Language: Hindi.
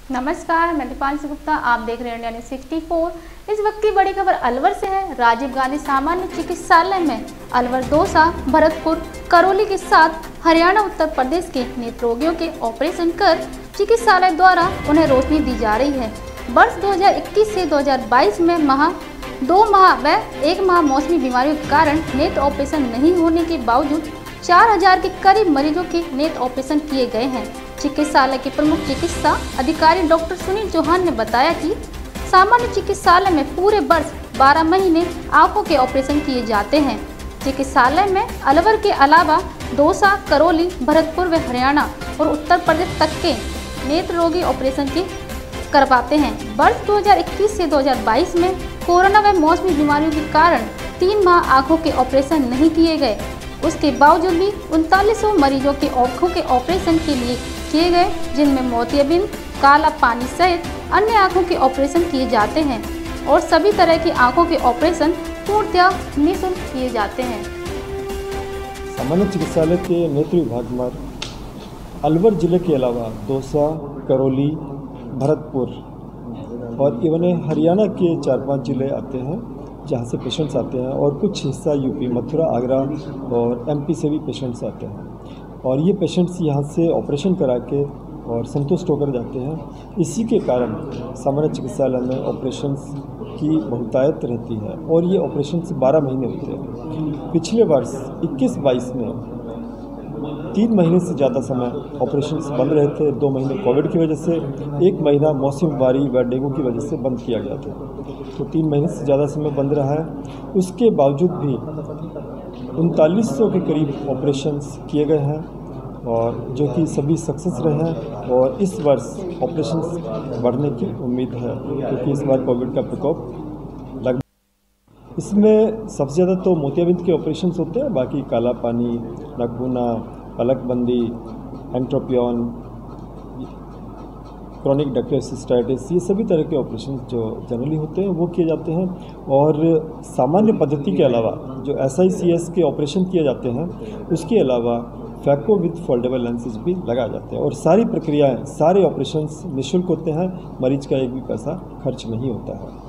नमस्कार, मैं दीपांशु गुप्ता। आप देख रहे हैं इंडिया न्यूज़ 64। इस वक्त की बड़ी खबर अलवर से है। राजीव गांधी सामान्य चिकित्सालय में अलवर, दौसा, भरतपुर, करौली के साथ हरियाणा, उत्तर प्रदेश के नेत्र रोगियों के ऑपरेशन कर चिकित्सालय द्वारा उन्हें रोशनी दी जा रही है। वर्ष 2021 से 2022 में 2 माह व 1 माह मौसमी बीमारियों के कारण नेत्र ऑपरेशन नहीं होने के बावजूद 4000 के करीब मरीजों के नेत्र ऑपरेशन किए गए हैं। चिकित्सालय के प्रमुख चिकित्सा अधिकारी डॉक्टर सुनील चौहान ने बताया कि सामान्य चिकित्सालय में पूरे वर्ष 12 महीने आंखों के ऑपरेशन किए जाते हैं। चिकित्सालय में अलवर के अलावा दौसा, करौली, भरतपुर व हरियाणा और उत्तर प्रदेश तक के नेत्र रोगी ऑपरेशन की करवाते हैं। वर्ष 2021 से 2022 में कोरोना व मौसमी बीमारियों के कारण 3 माह आंखों के ऑपरेशन नहीं किए गए। उसके बावजूद भी 3900 मरीजों के आंखों के ऑपरेशन के लिए किए गए, जिनमें मोतियाबिंद, काला पानी सहित अन्य आंखों के ऑपरेशन किए जाते हैं और सभी तरह की आंखों के ऑपरेशन पूर्णतः निःशुल्क किए जाते हैं। सामान्य चिकित्सालय के नेत्र विभाग में अलवर जिले के अलावा दौसा, करौली, भरतपुर और इवन हरियाणा के 4-5 जिले आते हैं जहाँ से पेशेंट्स आते हैं, और कुछ हिस्सा यूपी, मथुरा, आगरा और एमपी से भी पेशेंट्स आते हैं। और ये पेशेंट्स यहाँ से ऑपरेशन करा के और संतुष्ट होकर जाते हैं। इसी के कारण सामान्य चिकित्सालय में ऑपरेशंस की बहुतायत रहती है और ये ऑपरेशंस 12 महीने होते हैं। पिछले वर्ष 21-22 में 3 महीने से ज़्यादा समय ऑपरेशंस बंद रहे थे। 2 महीने कोविड की वजह से, 1 महीना मौसमी बीमारी व डेंगू की वजह से बंद किया गया था, तो 3 महीने से ज़्यादा समय बंद रहा है। उसके बावजूद भी 3900 के करीब ऑपरेशंस किए गए हैं और जो कि सभी सक्सेस रहे हैं। और इस वर्ष ऑपरेशंस बढ़ने की उम्मीद है क्योंकि इस बार कोविड का प्रकोप लग। इसमें सबसे ज़्यादा तो मोतियाबिंद के ऑपरेशंस होते हैं, बाकी काला पानी, नखूना, पलकबंदी, एंट्रोपियन, क्रॉनिक डक्टिल सिस्टाइटिस, ये सभी तरह के ऑपरेशन जो जनरली होते हैं वो किए जाते हैं। और सामान्य पद्धति के अलावा जो SICS के ऑपरेशन किए जाते हैं, उसके अलावा फैको विद फोल्डेबल लेंसेज भी लगाए जाते हैं। और सारी प्रक्रियाएं, सारे ऑपरेशंस निःशुल्क होते हैं, मरीज का एक भी पैसा खर्च नहीं होता है।